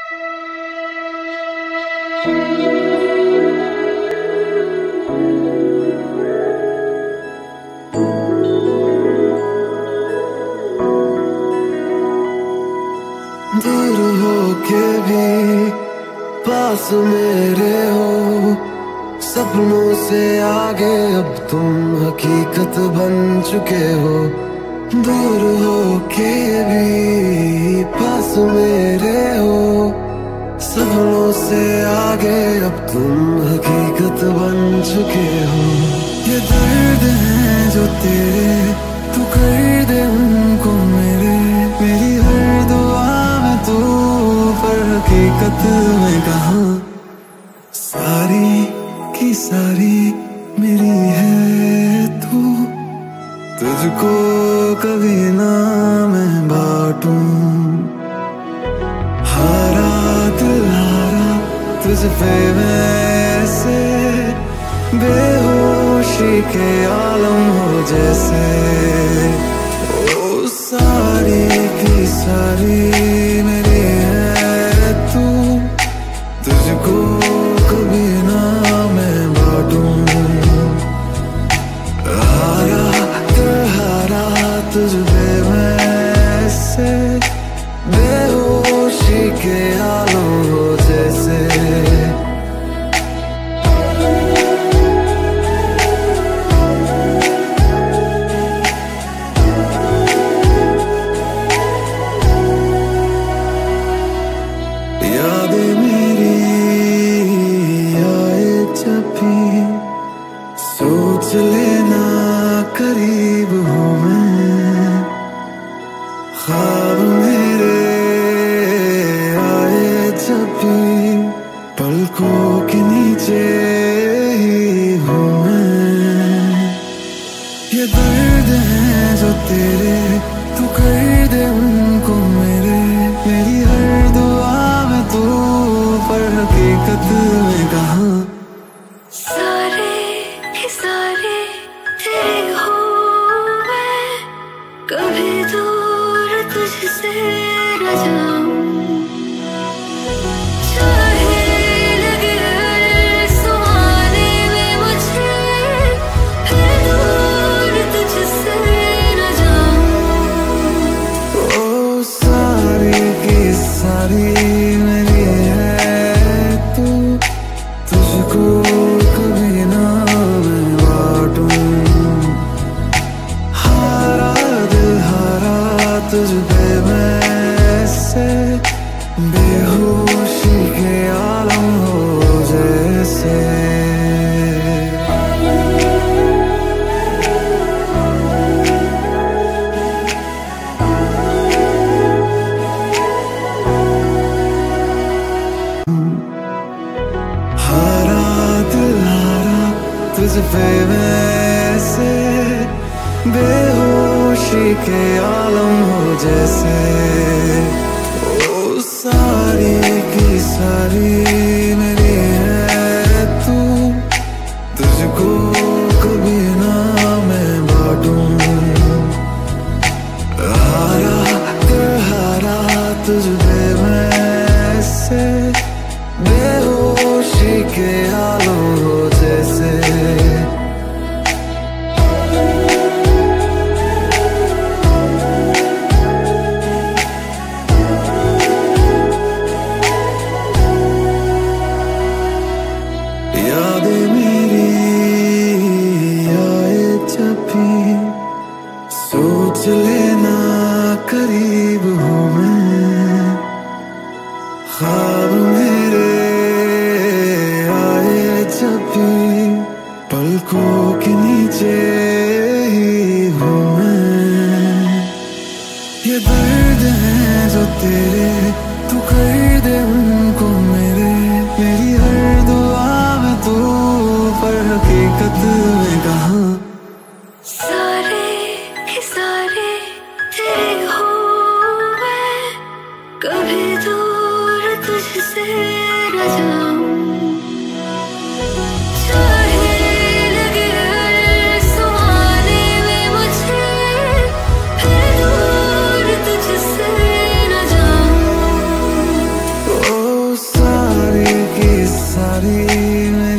दूर हो के भी पास मेरे हो, सपनों से आगे अब तुम हकीकत बन चुके हो। दूर हो के भी पास मेरे हो, सपनों से आगे अब तुम हकीकत बन चुके हो। ये दर्द है जो तेरे, तू कर दे उनको मेरे, मेरी हर दुआ में तू पर हकीकत में कहाँ। सारी की सारी मेरी है तू, तुझको कभी ना मैं बांटूं। हारा दिल हारा तुझ पे वैसे, बेहोशी के आलम हो जैसे। ओ सारी की सारी मेरी है तू, तुझको कभी ना मैं बांटूं। हारा दिल हारा तुझ पे वैसे, बेहोशी के आलम हो जैसे। यादें मेरी आए जब भी, सोच लेना करीब हूँ मैं। ख्वाब मेरे आए जब भी, पलकों के नीचे ही हूँ मैं। ये दर्द है जो तेरे, तू कर दे उनको मेरे, मेरी हर दुआ में तू पर हकीकत में कहाँ। सारे के सारे तेरे हो मैं, कभी दूर तुझसे न जाऊं। चाहे लगे हर सुहाने में मुझे, फिर दूर तुझसे न जाऊं। ओ सारी की सारी मेरी है तू, तुझको कभी ना मैं बांटूं। हारा दिल हारा तुझ पे वैसे, बेहोशी के आलम हो जैसे। हारा दिल हारा तुझ पे वैसे, बेहोशी के आलम हो जैसे। ओ सारी की सारी मेरी है तू, तुझको कभी ना मैं बांटूं। हारा दिल हारा तुझ पे वैसे, बेहोशी के आलम हो जैसे। यादें मेरी आए जब भी, सोच लेना करीब हूँ मैं। ख्वाब मेरे आए जब भी, पलकों के नीचे ही हूँ मैं। ये दर्द है जो तेरे, तू कर दे उनको मेरे, मेरी हर दुआ में तू पर हकीकत में कहाँ। सारे के सारे तेरे हो मैं, कभी दूर तुझसे न जाऊं। चाहे लगे हर सुहाने में मुझे, फिर दूर तुझसे न जाऊं। ओ सारी